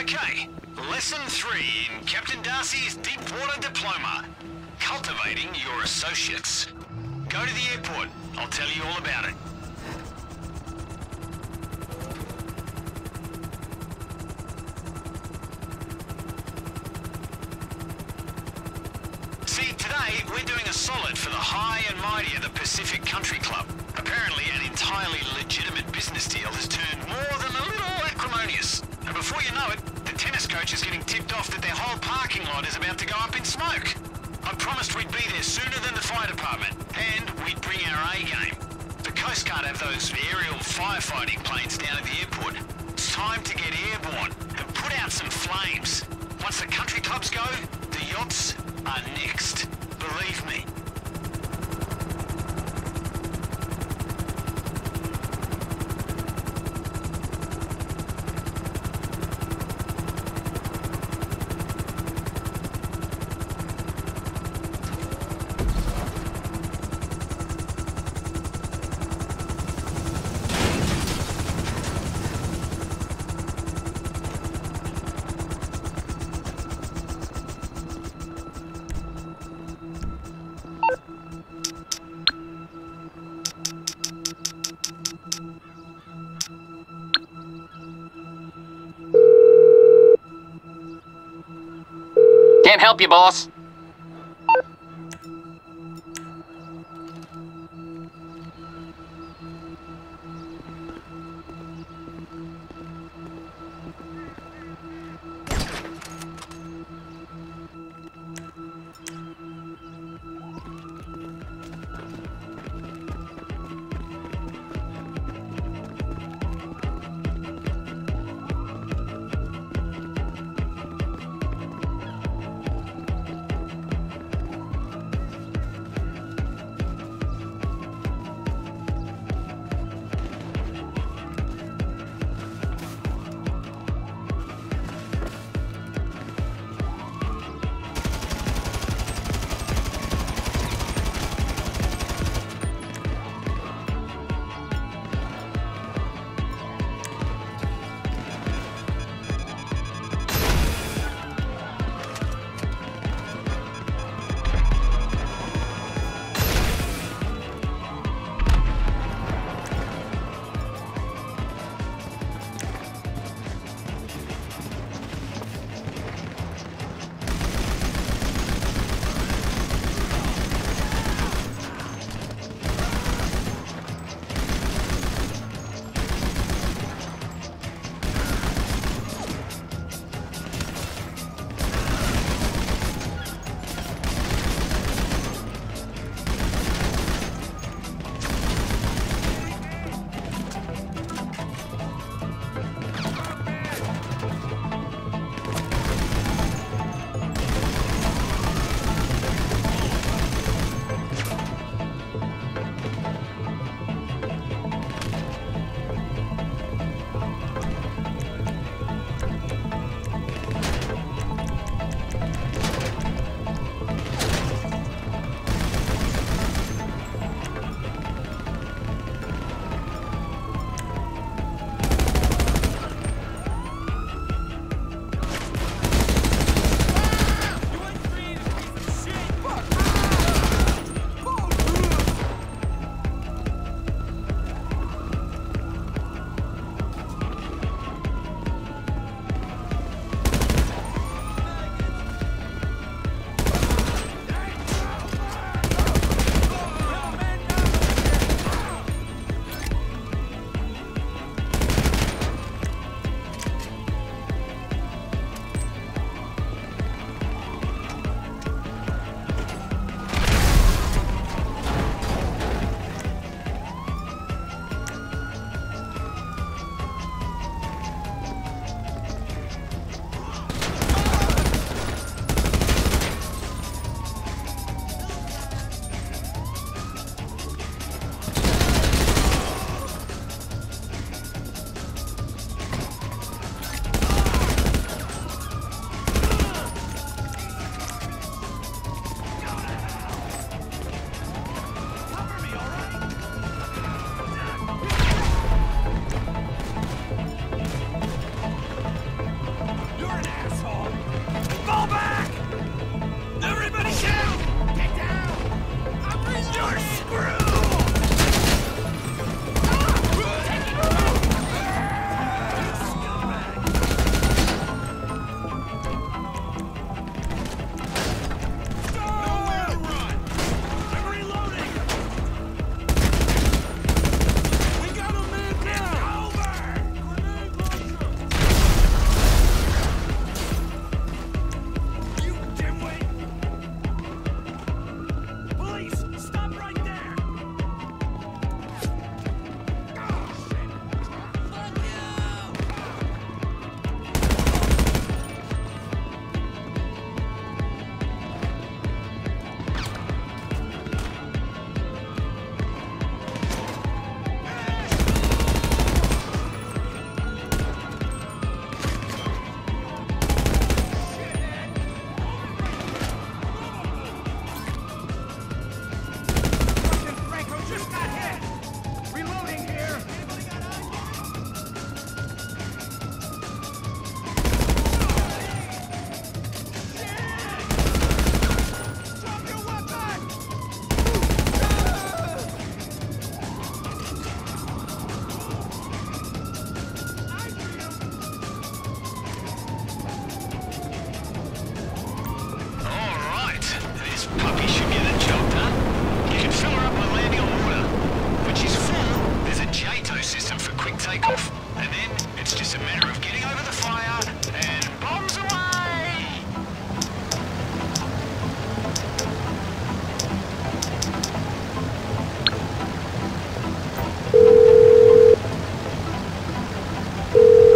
Okay, lesson 3 in Captain Darcy's Deepwater Diploma. Cultivating your associates. Go to the airport. I'll tell you all about it. See, today we're doing a solid for the high and mighty of the Pacific Country Club. Apparently an entirely legitimate business deal has turned more than a little acrimonious. And before you know it, the tennis coach is getting tipped off that their whole parking lot is about to go up in smoke. I promised we'd be there sooner than the fire department, and we'd bring our A-game. The Coast Guard have those aerial firefighting planes down at the airport. It's time to get airborne and put out some flames. Once the country clubs go, the yachts are next. Believe me. Can't help you, boss.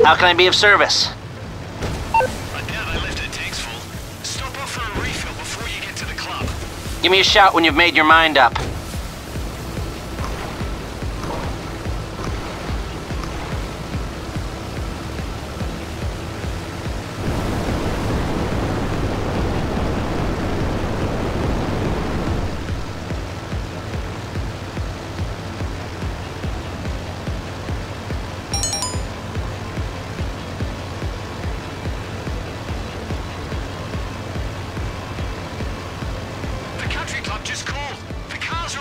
How can I be of service? I doubt I left her tanks full. Stop off for a refill before you get to the club. Give me a shout when you've made your mind up. The country club just called. The car's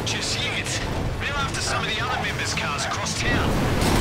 just yet. They're after some of the other members' cars across town.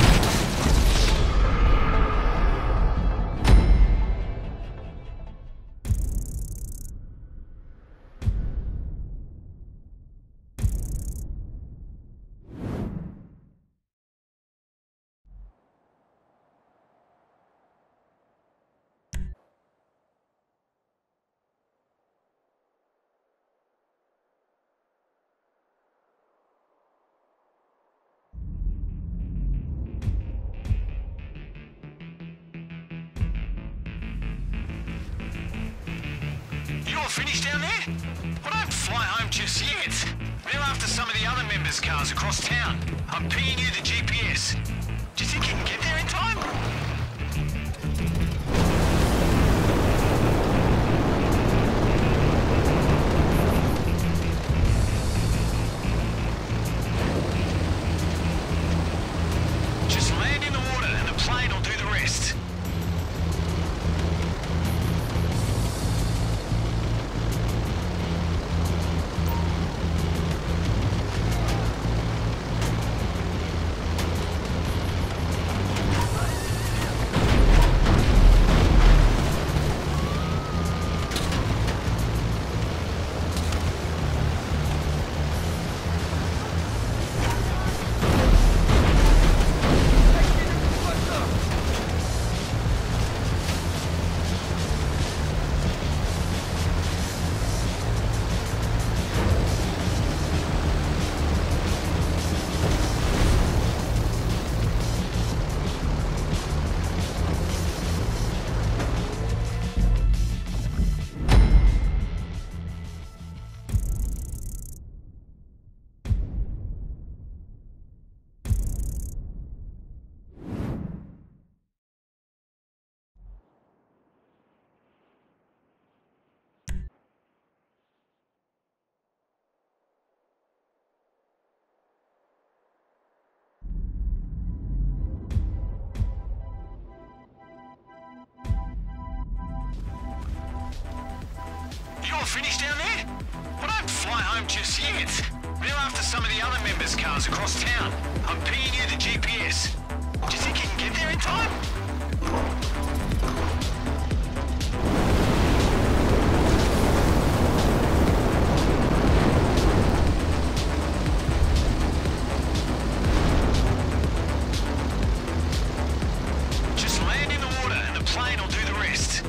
You're finished down there? Well, don't fly home just yet. They're after some of the other members' cars across town. I'm pinging you the GPS. Do you think you can get there in time? Just land in the water and the plane will do the rest. You're finished down there? Well, don't fly home just yet. They're after some of the other members' cars across town. I'm pinging you the GPS. Do you think you can get there in time? Just land in the water and the plane will do the rest.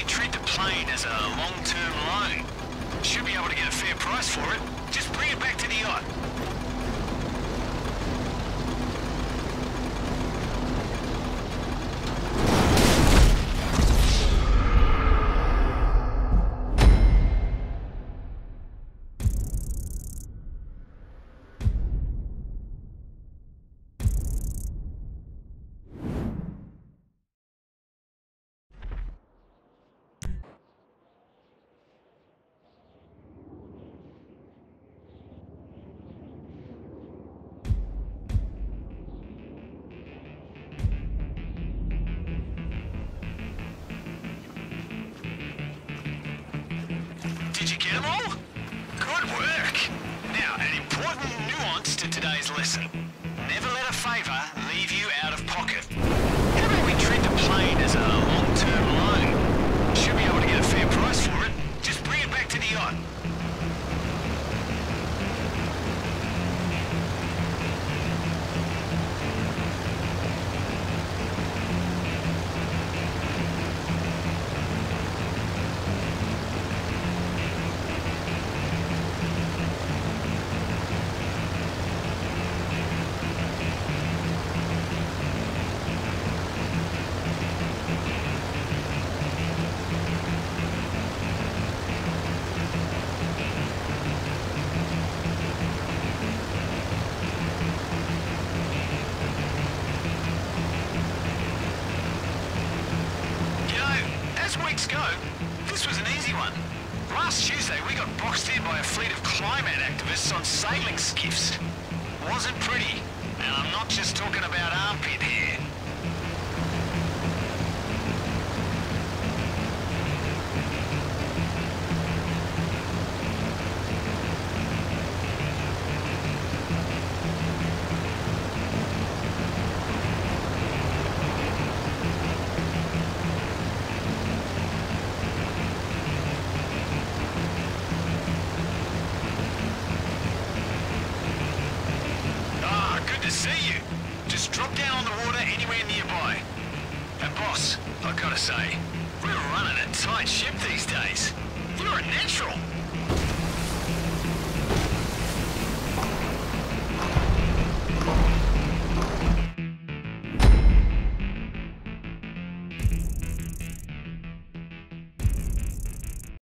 treat the plane as a long-term loan. Should be able to get a fair price for it. Just bring it back to the yacht. Did you get them all? Good work. Now, an important nuance to today's lesson. Never let a favor leave you out of pocket. How about we treat the plane as a long-term loan? Should be able to get a fair price for it. Just bring it back to the yacht. As weeks go, this was an easy one. Last Tuesday, we got boxed in by a fleet of climate activists on sailing skiffs. Wasn't pretty, and I'm not just talking about armpit hair. To see you. Just drop down on the water anywhere nearby. And boss, I gotta say, we're running a tight ship these days. You're a natural.